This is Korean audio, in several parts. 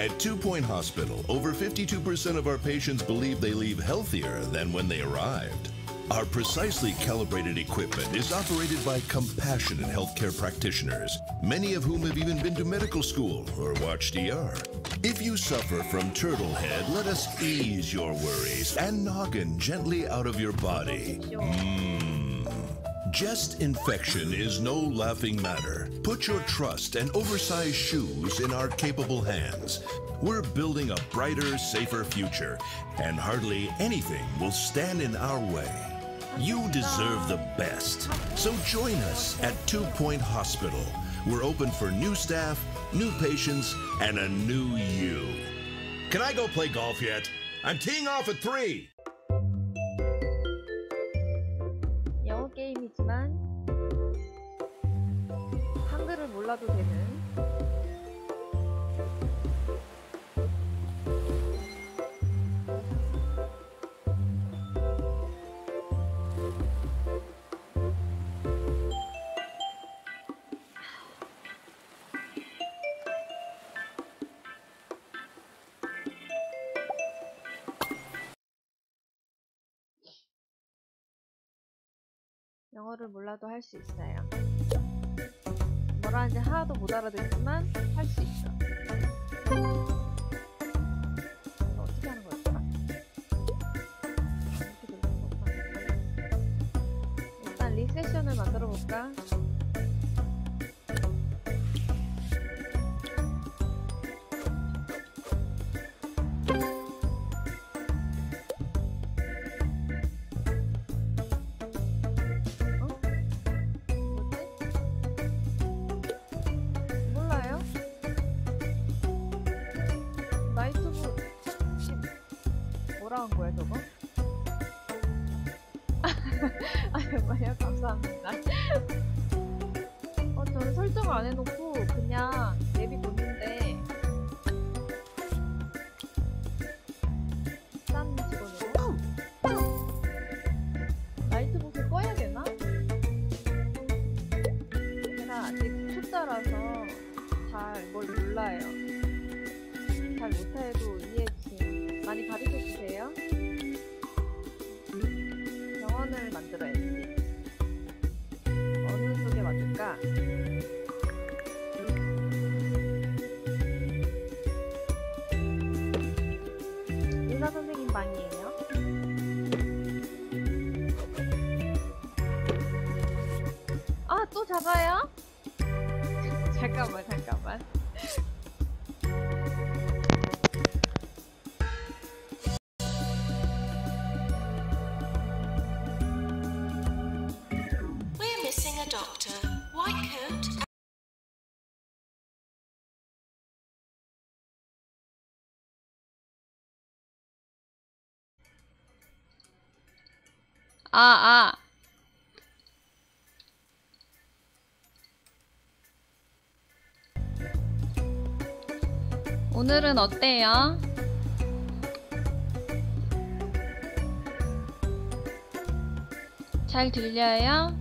At 2 Point Hospital, over 52% of our patients believe they leave healthier than when they arrived. Our precisely calibrated equipment is operated by compassionate healthcare practitioners, many of whom have even been to medical school or watched ER. If you suffer from turtle head, let us ease your worries and noggin gently out of your body. Chest infection is no laughing matter. Put your trust and oversized shoes in our capable hands. We're building a brighter, safer future, and hardly anything will stand in our way. You deserve the best. So join us at 2 Point Hospital. We're open for new staff, new patients, and a new you. Can I go play golf yet? I'm teeing off at 3. 영어 게임이지만 한글을 몰라도 되는 영어를 몰라도 할 수 있어요. 뭐라는지 하나도 못 알아듣지만 할 수 있어. 이거 어떻게 하는 거였더라? 이렇게 누르는 거구나. 일단 리세션을 만들어 볼까? 뭐라 한 거야 저거? 아 정말요? 감사합니다. 저는 설정을 안 해놓고 그냥 내비뒀는데 딴 직원으로 라이트봇을 꺼야 되나? 제가 아직 초짜라서 잘 뭘 몰라요. 잘 못해도 이해해주세요. 많이 가르쳐주세요. 병원을 만들어야지. 어느 쪽에 맞을까? 의사 선생님 방이에요. 아, 또 잡아요? 잠깐만. 오늘은 어때요? 잘 들려요?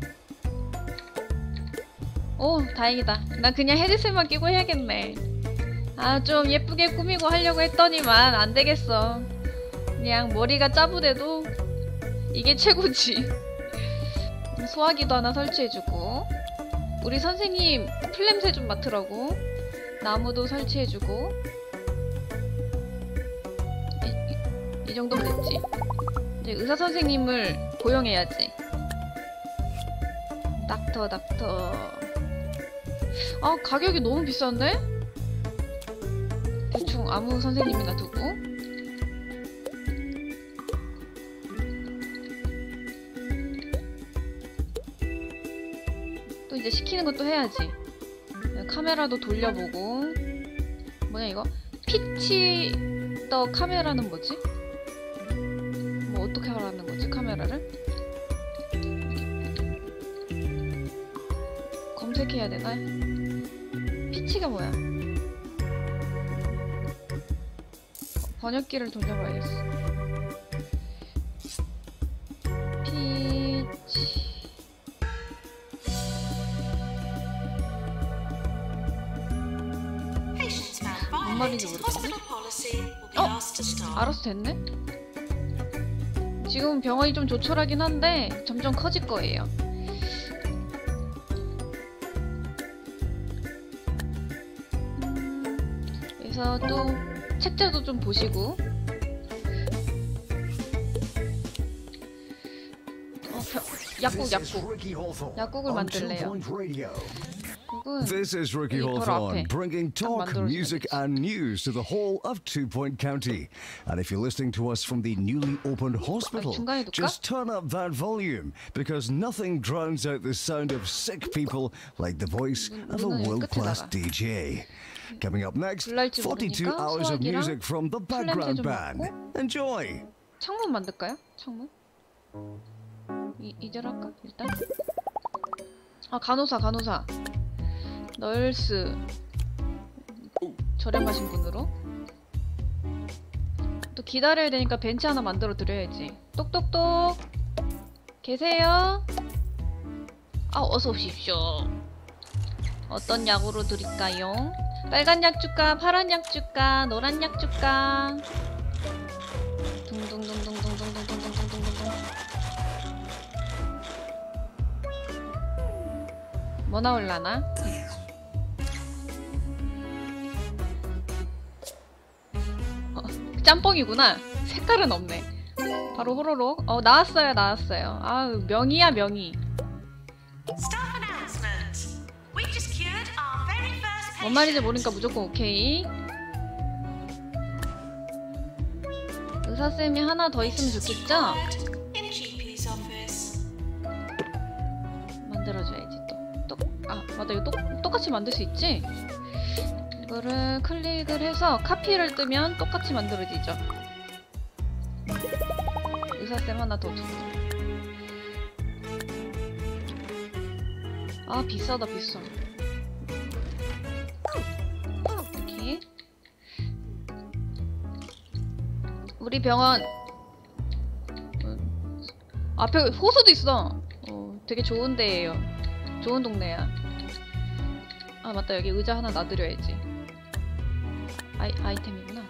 오, 다행이다. 나 그냥 헤드셋만 끼고 해야겠네. 좀 예쁘게 꾸미고 하려고 했더니만 안 되겠어. 그냥 머리가 짜부대도 이게 최고지. 소화기도 하나 설치해주고, 우리 선생님 풀냄새 좀 맡으라고 나무도 설치해주고. 이 정도면 됐지. 이제 의사 선생님을 고용해야지. 닥터. 가격이 너무 비싼데? 대충 아무 선생님이나 두고. 또 이제 시키는 것도 해야지. 카메라도 돌려보고. 뭐냐 이거? 피치 더 카메라는 뭐지? 뭐 어떻게 하라는 거지 카메라를? 검색해야 되나? 피치가 뭐야? 번역기를 돌려봐야겠어. 피치. 말인지 모르겠네. 알아서 됐네? 지금 병원이 좀 조촐하긴 한데 점점 커질 거예요. 그래서 또 책자도 좀 보시고. 약국을 만들래요. This is Ricky Hawthorne, bringing talk, music, and news to the whole of 2 Point County. And if you're listening to us from the newly opened hospital, just turn up that volume, because nothing drowns out the sound of sick people like the voice of a world-class DJ. Coming up next, 42 hours of music from the background band. Enjoy! 창문 만들까요? 창문? 이대로 할까? 일단? 아, 간호사. 널스. 저렴하신 분으로. 또 기다려야 되니까 벤치 하나 만들어 드려야지. 똑똑똑. 계세요? 아, 어서 오십시오. 어떤 약으로 드릴까요? 빨간 약 줄까? 파란 약 줄까? 노란 약 줄까? 둥둥둥둥둥둥둥둥둥둥둥둥. 뭐 나올라나? 짬뽕이구나. 색깔은 없네. 바로 호로록. 나왔어요. 아우, 명이야, 명이. 뭔 말인지 모르니까 무조건 오케이. 의사쌤이 하나 더 있으면 좋겠죠? 만들어줘야지. 아, 맞다. 이거 똑같이 만들 수 있지? 이거를 클릭을 해서 카피를 뜨면 똑같이 만들어지죠. 의사쌤 하나 더 주고. 아, 비싸다, 비싸. 이렇게. 우리 병원 앞에 호수도 있어. 되게 좋은 데예요. 좋은 동네야. 아, 맞다. 여기 의자 하나 놔드려야지. 아이템이구나.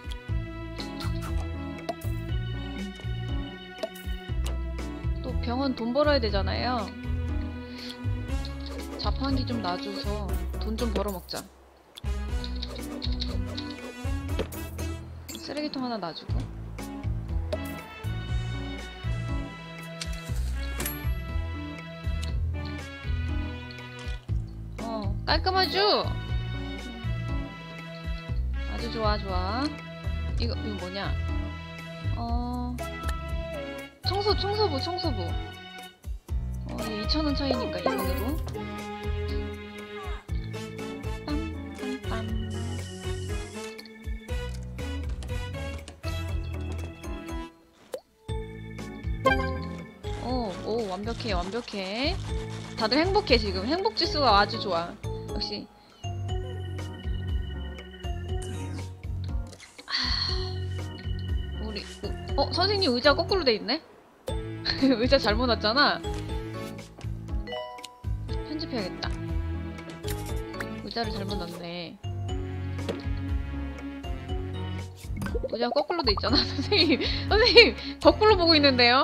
또 병원 돈 벌어야 되잖아요. 자판기 좀 놔줘서 돈 좀 벌어먹자. 쓰레기통 하나 놔주고. 깔끔하죠? 아주 좋아. 이거 뭐냐? 청소부. 이게 2,000원 차이니까 이번에도. 빰빰빰. 오, 완벽해. 다들 행복해, 지금. 행복 지수가 아주 좋아. 역시. 우리 선생님 의자 거꾸로 돼 있네? 의자 잘못 놨잖아. 편집해야겠다. 의자를 잘못 놨네. 의자 거꾸로 돼 있잖아. 선생님 거꾸로 보고 있는데요.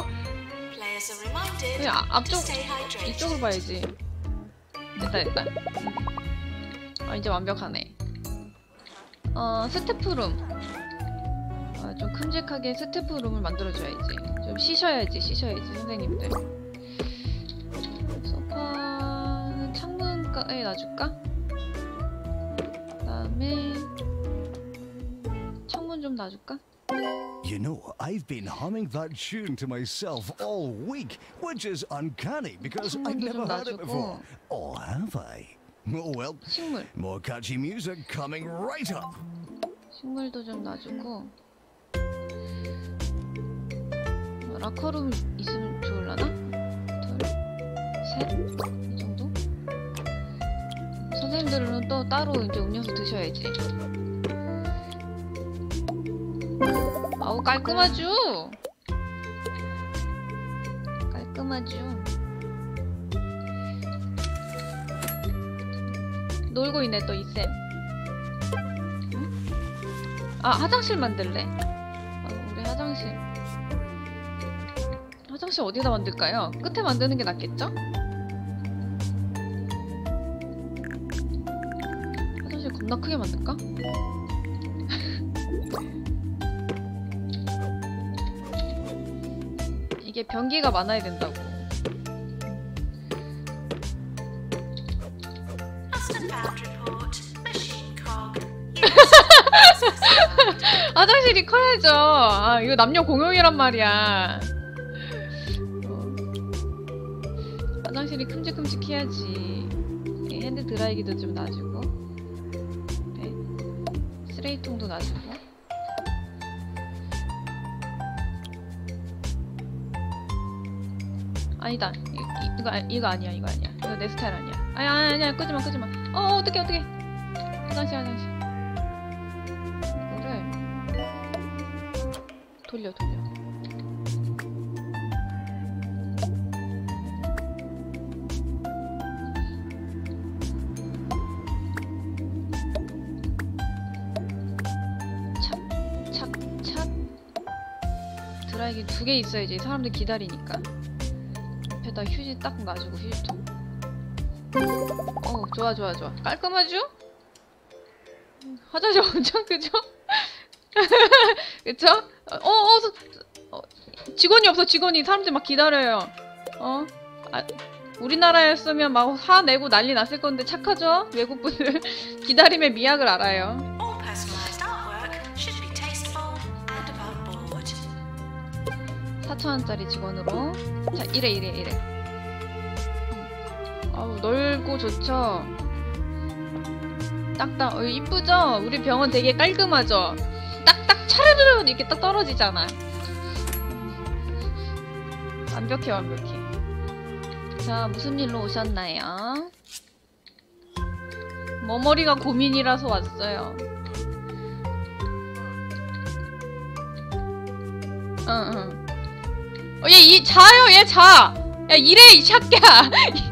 앞쪽 이쪽을 봐야지. 됐다. 이제 완벽하네. 스태프룸. 좀 큼직하게 스태프룸을 만들어줘야지. 좀 쉬셔야지 선생님들. 소파는 창문가에 놔줄까? 그 다음에 창문 좀 놔줄까? You know, I've been humming that tune to myself all week, which is uncanny because I've never heard it before. Or have I? Oh well, 식물. more catchy music coming right up. 식물도 좀 놔주고. 라커룸 있으면 좋을라나? 둘, 셋, 이 정도? 선생님들은 또 따로 이제 음료수 드셔야지. 아우, 깔끔하죠? 놀고 있네 또 이 쌤. 응? 아, 화장실 만들래. 우리 화장실 어디다 만들까요? 끝에 만드는 게 낫겠죠? 화장실 겁나 크게 만들까? 이게 변기가 많아야 된다고. 화장실이 커야죠. 아, 이거 남녀 공용이란 말이야. 화장실이 큼직큼직해야지. 핸드 드라이기도 좀 놔주고, 네. 쓰레기통도 놔주고. 아니다. 이거 아니야. 이거 내 스타일 아니야. 아니야. 끄지마. 어떡해. 화장실. 이거를 돌려. 착. 드라이기 2개 있어야지. 사람들 기다리니까. 옆에다 휴지 딱 놔주고, 휴지통. 좋아. 깔끔하죠? 화장실 엄청 크죠? 그쵸? 직원이 없어. 사람들 막 기다려요. 우리나라였으면 막 화내고 난리 났을 건데 착하죠? 외국분들 기다림의 미학을 알아요. 4,000원짜리 직원으로. 자, 이래. 아우, 넓고 좋죠? 딱딱. 이쁘죠? 우리 병원 되게 깔끔하죠? 딱딱 차르르 이렇게 딱 떨어지잖아. 완벽해. 자, 무슨 일로 오셨나요? 머머리가 고민이라서 왔어요. 응. 얘 자요. 얘 자. 야, 이래 이 샤끼야.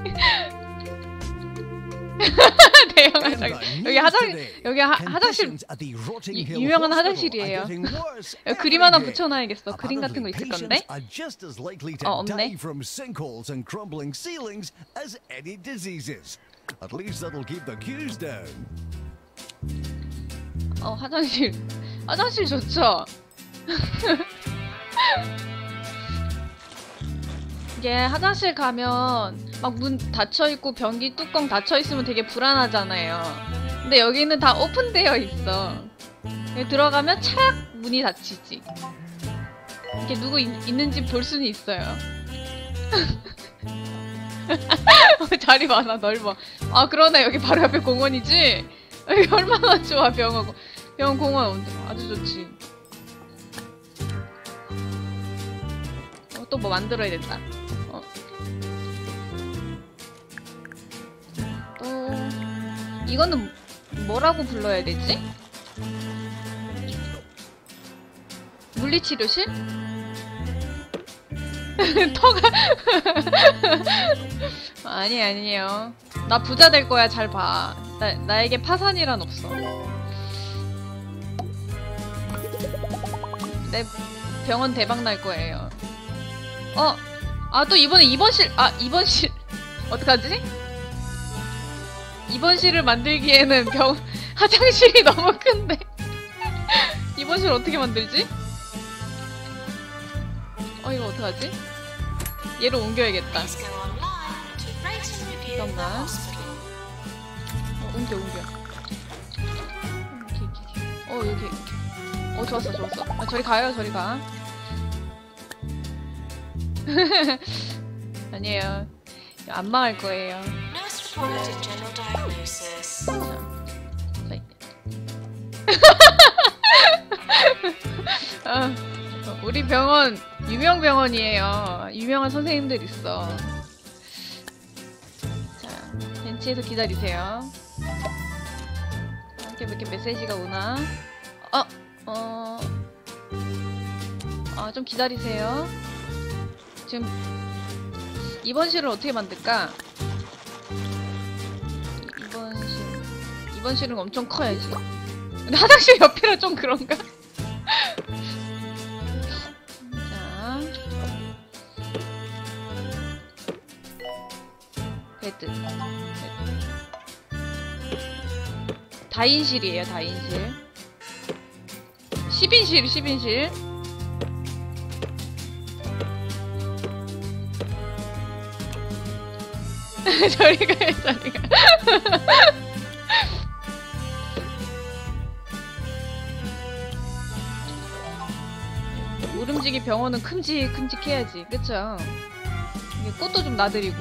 대형 화장실. 여기 화장실 유명한 화장실이에요. 그림 하나 붙여놔야겠어. 그림 같은 거 있을 건데. 없네. 화장실 좋죠. 이게 화장실 가면 막 문 닫혀있고 변기 뚜껑 닫혀있으면 되게 불안하잖아요. 근데 여기는 다 오픈되어 있어. 여기 들어가면 착 문이 닫히지. 이렇게 누구 있는지 볼 수는 있어요. 자리 많아. 넓어. 아, 그러네. 여기 바로 옆에 공원이지? 여기 얼마나 좋아. 병원 공원 아주 좋지. 또 뭐 만들어야 된다. 또 이거는 뭐라고 불러야 되지? 물리치료실? 터가 아니에요. 나 부자 될 거야. 잘 봐. 나에게 파산이란 없어. 내 병원 대박 날 거예요. 또 이번에 입원실 어떡하지? 입원실을 만들기에는 화장실이 너무 큰데. 입원실 어떻게 만들지? 이거 어떡하지? 얘를 옮겨야겠다. 잠깐만. 옮겨. 여기. 좋았어. 저리 가요. 아니에요. 안 망할 거예요. 우리 병원 유명 병원이에요. 유명한 선생님들 있어. 자, 벤치에서 기다리세요. 이렇게 메시지가 오나? 좀 기다리세요. 지금 입원실을 어떻게 만들까? 입원실은 엄청 커야지. 근데 화장실 옆이라 좀 그런가? 자, 베드. 다인실이에요, 다인실. 10인실, 10인실. 저리가, 저리가. 울음지기 병원은 큼직큼직해야지, 그쵸? 이게 꽃도 좀 나들이고.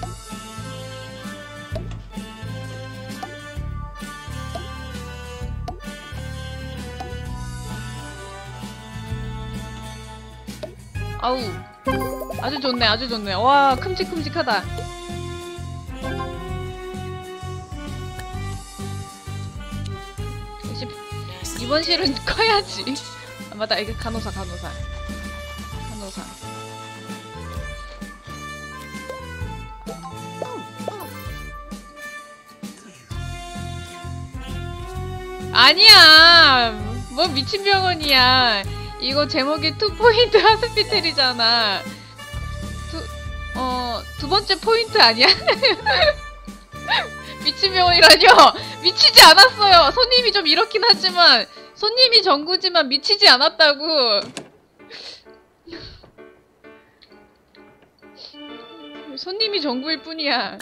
아우, 아주 좋네, 아주 좋네. 와, 큼직큼직하다. 이번 실은 커야지. 아, 맞다, 이게 간호사. 아니야, 뭐 미친 병원이야. 이거 제목이 2포인트 하스피텔이잖아. 두 번째 포인트 아니야? 미친 병원이라뇨? 미치지 않았어요. 손님이 좀 이렇긴 하지만, 손님이 전구지만 미치지 않았다고. 손님이 전구일 뿐이야.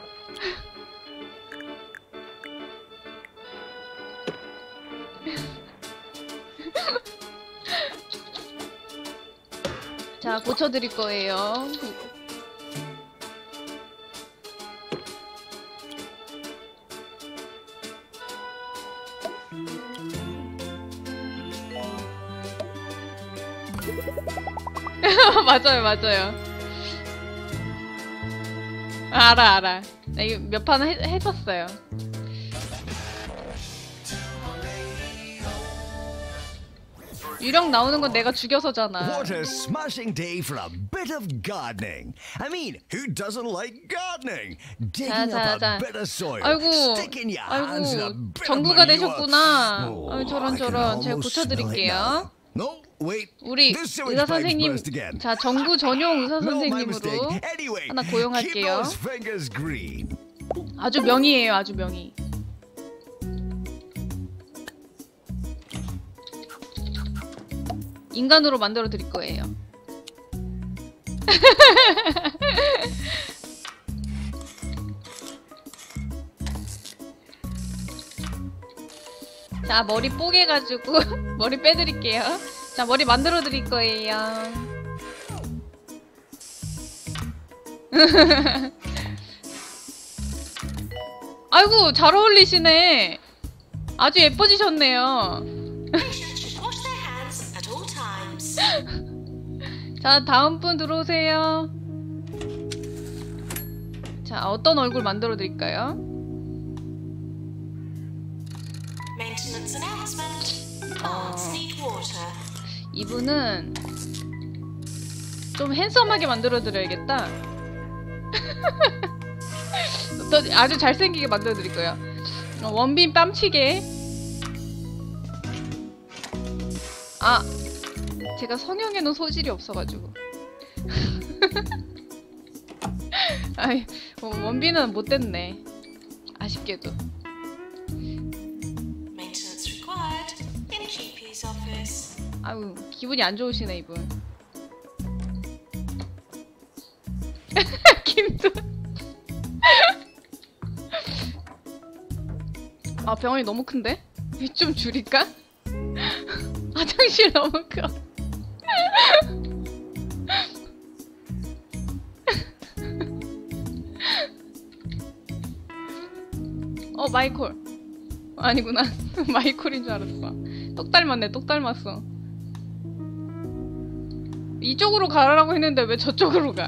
자, 고쳐드릴 거예요. 맞아요. 알아. 나 이거 몇 판 해봤어요. 유령 나오는 건 내가 죽여서잖아. What a smashing day for a bit of gardening. I mean, who doesn't like gardening? Digging up a bit of soil, sticking your hands in a bit of 정구가 manure. 되셨구나. Oh, 저런. 제가 고쳐드릴게요. No, wait. 우리 의사 선생님, 자, 정구 전용 의사 선생님으로 하나 고용할게요. 아주 명의예요, 아주 명의. 인간으로 만들어 드릴 거예요. 자, 머리 뽀개가지고 머리 빼드릴게요. 자, 머리 만들어 드릴 거예요. 아이고, 잘 어울리시네. 아주 예뻐지셨네요. 자, 다음 분 들어오세요. 자, 어떤 얼굴 만들어 드릴까요? 이분은 좀 핸섬하게 만들어 드려야겠다. 아주 잘생기게 만들어 드릴 거예요. 원빈 뺨치게. 아, 제가 성형에는 소질이 없어가지고. 아이, 원빈은 못됐네. 아쉽게도. 아유, 기분이 안 좋으시네, 이분. 김도. 아, 병원이 너무 큰데? 좀 줄일까? 화장실 너무 커. 마이콜. 아니구나. 마이콜인 줄 알았어. 똑 닮았네, 똑 닮았어. 이쪽으로 가라고 했는데 왜 저쪽으로 가?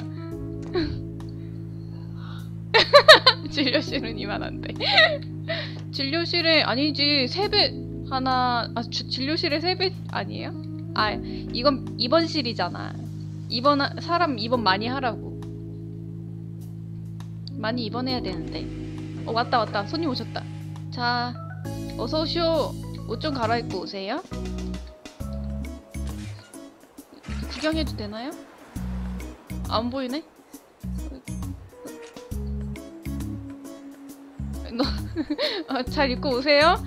진료실은 이만한데. 진료실에, 아니지, 3배 하나, 진료실에 3배 아니에요? 아, 이건 입원실이잖아. 사람 입원 많이 하라고. 많이 입원해야 되는데. 왔다. 손님 오셨다. 자, 어서오쇼. 옷 좀 갈아입고 오세요. 구경해도 되나요? 안 보이네? 잘 입고 오세요.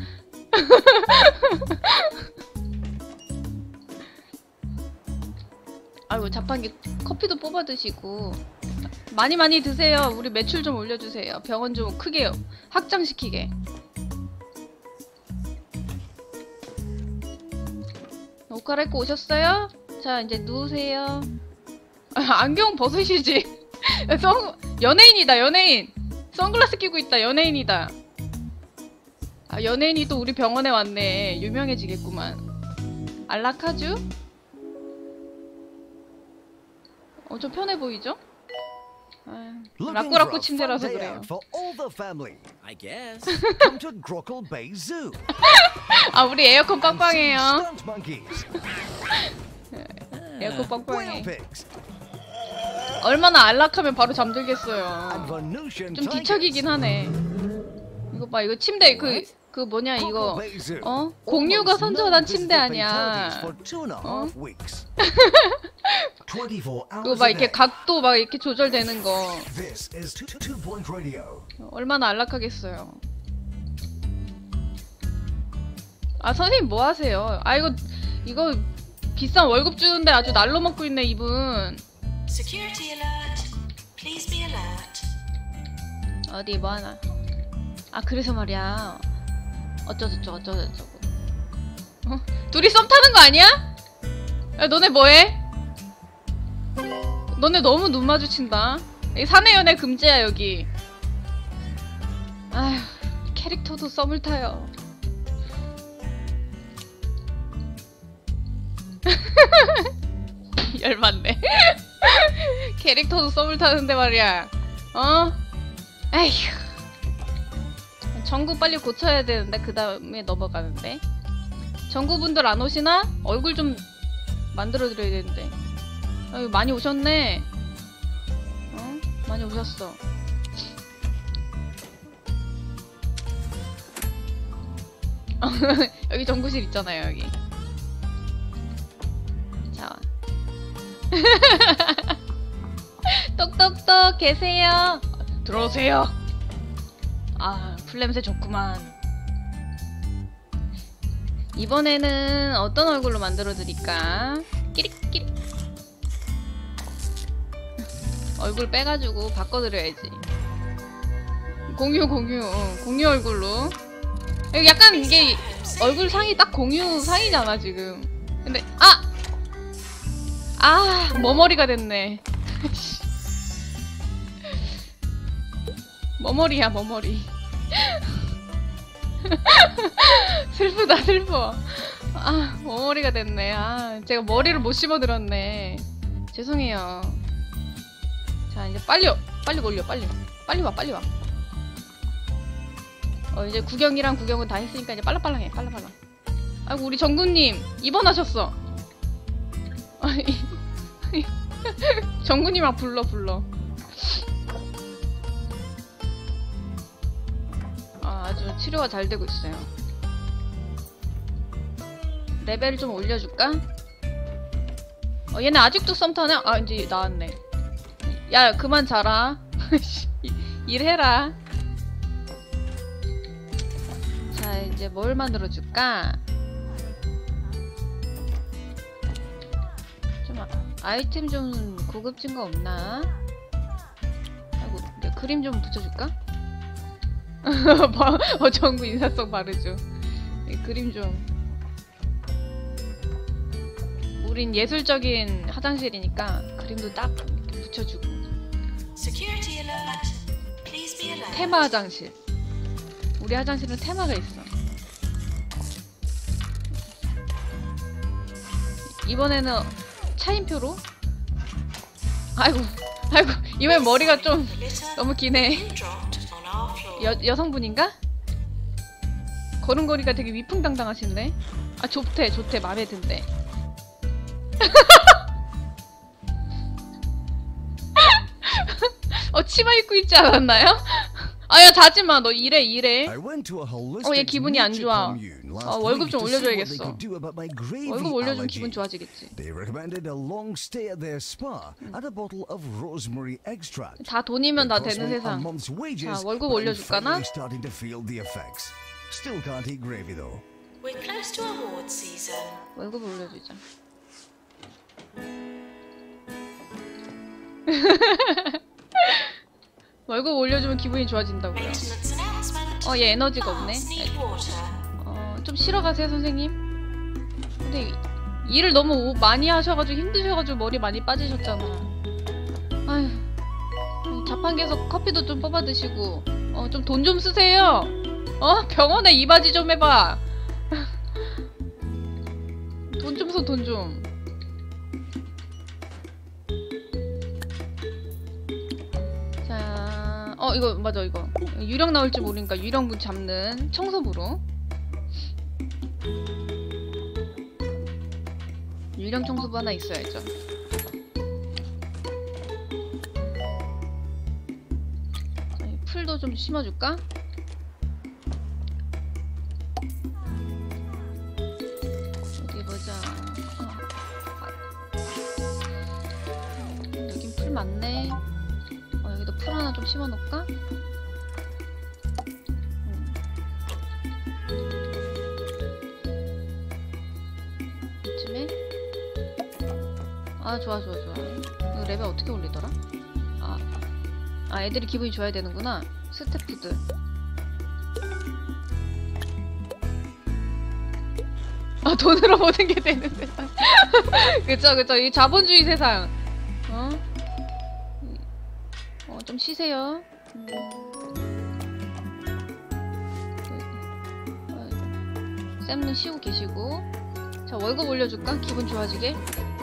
아이고 자판기 커피도 뽑아 드시고 많이 드세요. 우리 매출 좀 올려주세요. 병원 좀 크게 확장시키게. 옷 갈아입고 오셨어요? 자 이제 누우세요. 안경 벗으시지. 연예인이다 연예인. 선글라스 끼고 있다 연예인이다. 아 연예인이 또 우리 병원에 왔네. 유명해지겠구만. 안락하죠? 좀 편해 보이죠? 라꾸라꾸 침대라서 그래요. 아 우리 에어컨 빵빵해요. 에어컨 빵빵해. 얼마나 안락하면 바로 잠들겠어요. 좀 뒤척이긴 하네. 이거 봐 이거 침대 그 뭐냐 이거 공유가 선전한 침대 아니야. 그거 막 이렇게 각도 막 이렇게 조절되는 거. 얼마나 안락하겠어요. 아 선생님 뭐 하세요? 아 이거 비싼 월급 주는데 아주 날로 먹고 있네 이분. Security alert. Please be alert. 어디 뭐 하나? 아 그래서 말이야. 어쩌저쩌고. 둘이 썸 타는 거 아니야? 야 너네 뭐해? 너네 너무 눈 마주친다. 사내 연애 금지야 여기. 아휴 캐릭터도 썸을 타요. 열받네. 캐릭터도 썸을 타는데 말이야. 에휴. 전구 빨리 고쳐야 되는데 그 다음에 넘어가는데. 전구분들 안 오시나? 얼굴 좀 만들어드려야 되는데. 아유 많이 오셨네. 많이 오셨어. 여기 전구실 있잖아요 여기. 자. 똑똑똑 계세요. 들어오세요. 아 풀냄새 좋구만. 이번에는 어떤 얼굴로 만들어드릴까? 끼릭끼릭. 얼굴 빼가지고 바꿔드려야지. 공유 얼굴로. 약간 이게 얼굴 상이 딱 공유 상이잖아 지금. 근데 머머리가 됐네. 머머리야 머머리. 슬프다 슬퍼. 머머리가 됐네. 제가 머리를 못 심어드렸네. 죄송해요. 자 이제 빨리 올려 빨리 와. 이제 구경이랑 구경은 다 했으니까 이제 빨라빨라해. 아이고 우리 정구님 입원하셨어. 정구님아 불러. 아주 치료가 잘 되고 있어요. 레벨 좀 올려줄까? 얘네 아직도 썸 타네? 이제 나왔네. 야 그만 자라. 일해라. 자 이제 뭘 만들어줄까? 좀 아이템 좀 고급진 거 없나? 아이고 이제 그림 좀 붙여줄까? 정구 인사성 바르죠. 그림 좀. 우린 예술적인 화장실이니까 그림도 딱 이렇게 붙여주고. 테마 화장실. 우리 화장실은 테마가 있어. 이번에는 차인표로. 아이고 이번엔 머리가 좀 너무 기네. 여성분인가? 걸음걸이가 되게 위풍당당하신데? 좋대 맘에 든대. 치마 입고 있지 않았나요? 아야 자지마 너 이래. 얘 기분이 안 좋아. 월급 좀 올려줘야겠어. 월급 올려주면 기분 좋아지겠지. 다 돈이면 다 되는 세상. 자 월급 올려줄까나? 월급 올려주자. 월급 올려주면 기분이 좋아진다고요. 얘 에너지가 없네. 좀 쉬러 가세요 선생님. 근데 일을 너무 많이 하셔가지고 힘드셔가지고 머리 많이 빠지셨잖아. 아휴, 자판기에서 커피도 좀 뽑아 드시고 좀 돈 좀 쓰세요. 병원에 이바지 좀 해봐. 돈 좀 써 돈 좀. 자, 이거 맞아 이거 유령 나올지 모르니까 유령분 잡는 청소부로. 유령 청소부 하나 있어야죠. 풀도 좀 심어줄까? 어디 보자. 여긴 풀 많네. 여기도 풀 하나 좀 심어놓을까? 이쯤에? 좋아. 이거 레벨 어떻게 올리더라? 애들이 기분이 좋아야 되는구나. 스태프들. 돈으로 모든 게 되는 세상. 그쵸. 이 자본주의 세상. 좀 쉬세요. 쌤은 쉬고 계시고. 자, 월급 올려줄까? 기분 좋아지게.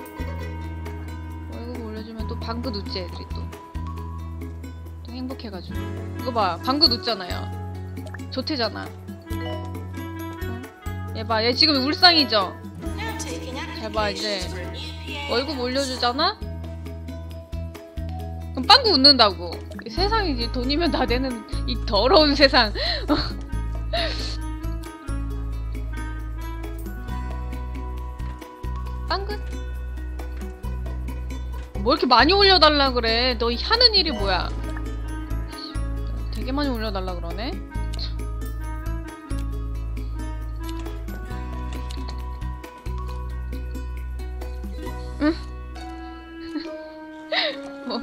월급 올려주면 또 방구 눕지 애들이 또 행복해가지고. 이거 봐, 방구 눕잖아요. 좋대잖아. 얘 봐, 얘 지금 울상이죠? 잘 봐, 이제 월급 올려주잖아? 그럼 빵구 웃는다고. 세상이 이제 돈이면 다 되는 이 더러운 세상. 빵구? 뭐 이렇게 많이 올려달라 그래. 너 하는 일이 뭐야? 되게 많이 올려달라 그러네. 응? 뭐.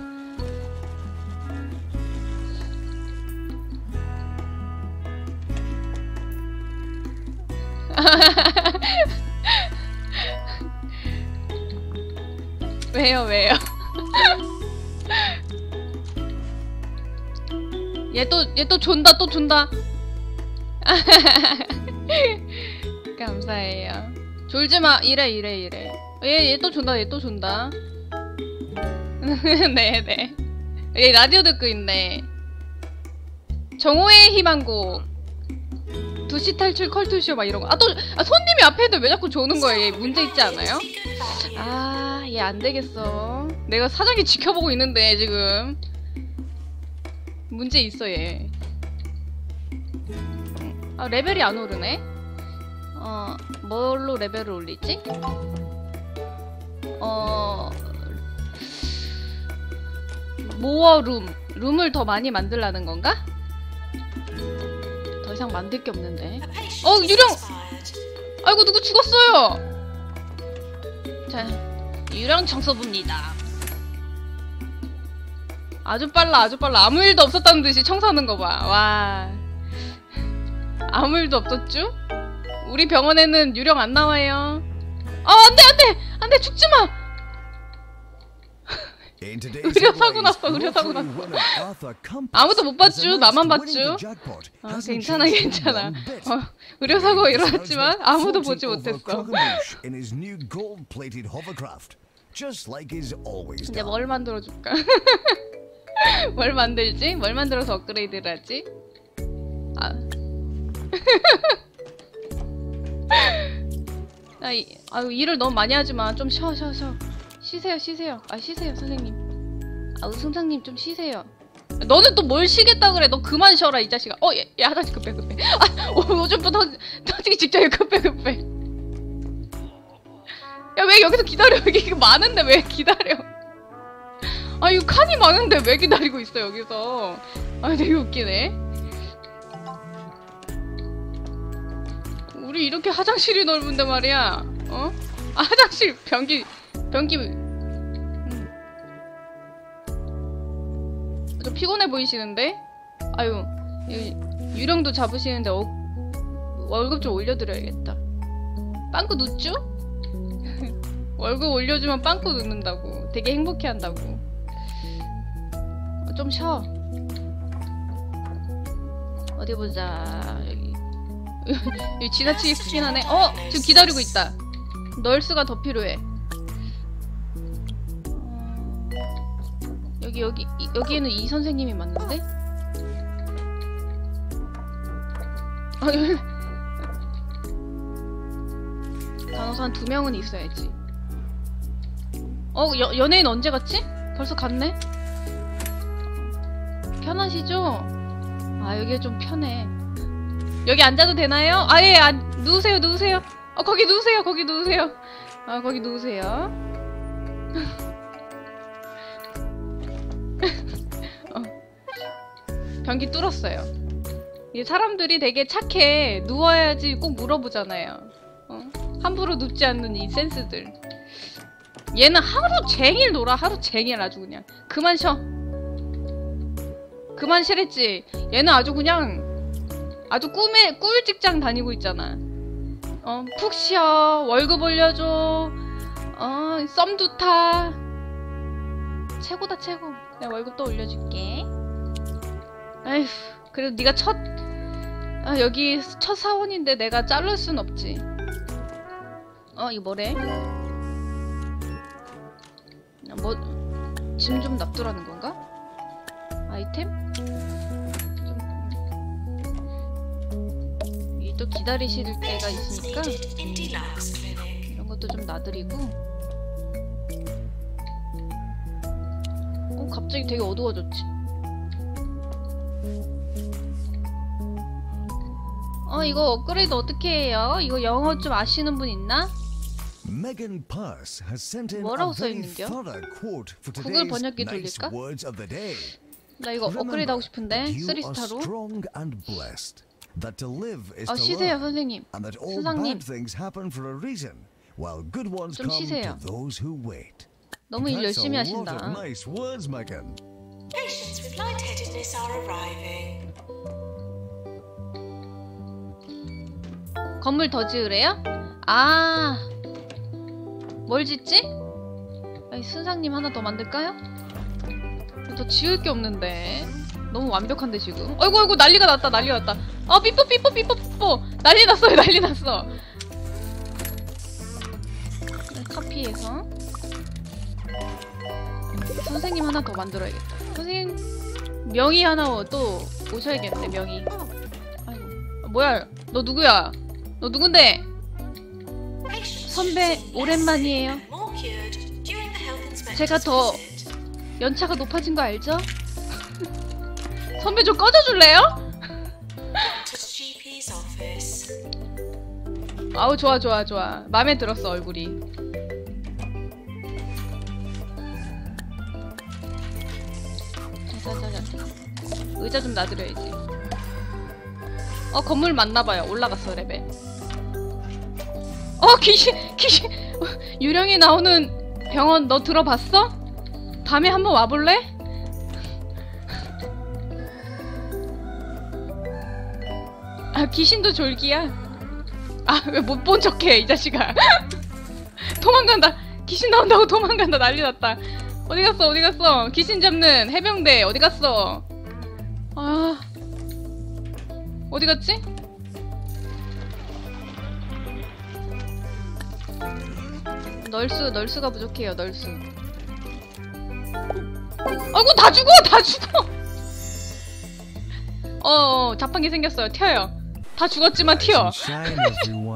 왜요? 얘 또 준다. 감사해요. 졸지마. 이래. 얘 또 준다. 네네. 얘 라디오 듣고 있네. 정오의 희망곡. 2시 탈출 컬투쇼 막 이런거. 손님이 앞에도 왜 자꾸 조는 거야. 얘 문제 있지 않아요? 얘 안되겠어. 내가 사장이 지켜보고 있는데 지금 문제 있어 얘. 레벨이 안 오르네. 뭘로 레벨을 올리지? 모어 룸을 더 많이 만들라는 건가? 더 이상 만들 게 없는데. 유령! 아이고 누구 죽었어요. 자, 유령 청소부입니다. 아주 빨라. 아무 일도 없었다는 듯이 청소하는 거 봐. 와, 아무 일도 없었죠? 우리 병원에는 유령 안 나와요. 안돼 죽지 마. 의료사고 났어. 아무도 못 봤죠? 나만 봤죠? 괜찮아. 의료사고가 일어났지만 아무도 보지 못했어. 이제 뭘 만들어줄까? 뭘 만들지? 뭘 만들어서 업그레이드를 하지? 일을 너무 많이 하지만 좀 쉬세요. 쉬세요 선생님. 승장님 좀 쉬세요. 너는 또 뭘 쉬겠다 그래. 너 그만 쉬어라 이 자식아. 얘 화장실 급해. 아, 오줌부터 터지기 직전에 급해. 야, 왜 여기서 기다려? 여기 많은데 왜 기다려? 아, 이거 칸이 많은데 왜 기다리고 있어 여기서? 아, 되게 웃기네. 우리 이렇게 화장실이 넓은데 말이야. 어? 아, 화장실 변기 좀 피곤해 보이시는데? 아유, 유령도 잡으시는데 월급 좀 올려드려야겠다. 빵꾸 눕죠? 월급 올려주면 빵꾸 눕는다고. 되게 행복해한다고. 좀 쉬어. 어디 보자. 여기 지나치게 크긴 하네. 지금 기다리고 있다. 널스가 더 필요해. 여기에는 이 선생님이 맞는데? 간호사 한 2명은 있어야지. 연예인 언제 갔지? 벌써 갔네? 편하시죠? 아, 여기가 좀 편해. 여기 앉아도 되나요? 아, 예, 누우세요. 거기 누우세요. 아, 거기 누우세요. 변기 뚫었어요. 이게 사람들이 되게 착해. 누워야지 꼭 물어보잖아요. 함부로 눕지 않는 이 센스들. 얘는 하루 종일 놀아. 하루 종일 아주 그냥. 그만 쉬어. 그만 쉬랬지. 얘는 아주 그냥 아주 꿀 직장 다니고 있잖아. 푹 쉬어. 월급 올려줘. 썸도 타. 최고다 최고. 내가 월급도 올려줄게. 아휴, 그래도 네가 여기 첫 사원인데 내가 자를 순 없지. 이거 뭐래? 짐 좀 납두라는 건가? 아이템? 또 기다리실 때가 있으니까 이런 것도 좀 놔드리고. 갑자기 되게 어두워졌지? 이거 업그레이드 어떻게 해요? 이거 영어 좀 아시는 분 있나? 뭐라고 써있는겨? 구글 번역기 돌릴까? 나 이거 업그레이드 하고 싶은데 3스타로. 쉬세요 선생님. 수상님 좀 쉬세요. 너무 일 열심히 하신다. 건물 더 지으래요? 아, 뭘 짓지? 순상님 하나 더 만들까요? 더 지을 게 없는데. 너무 완벽한데 지금. 아이고 난리가 났다. 삐뽀 난리 났어. 카피해서 선생님 하나 더 만들어야겠다. 선생님 명의 하나 또 오셔야겠네. 명의. 아이고, 뭐야? 너 누구야? 너 누군데? 선배 오랜만이에요. 제가 더 연차가 높아진 거 알죠? 선배 좀 꺼져줄래요? 아우 좋아. 맘에 들었어 얼굴이. 자. 의자 좀 놔드려야지. 건물 맞나봐요. 올라갔어 레벨. 귀신. 유령이 나오는 병원 너 들어봤어? 다음에 한번 와볼래? 귀신도 졸기야. 왜 못 본 척해 이 자식아. 도망간다. 귀신 나온다고 도망간다. 난리 났다. 어디 갔어? 귀신 잡는 해병대 어디 갔어? 어디 갔지? 널스가 부족해요. 널스. 아이고 다 죽어. 자판기 생겼어요. 튀어요. 다 죽었지만 튀어.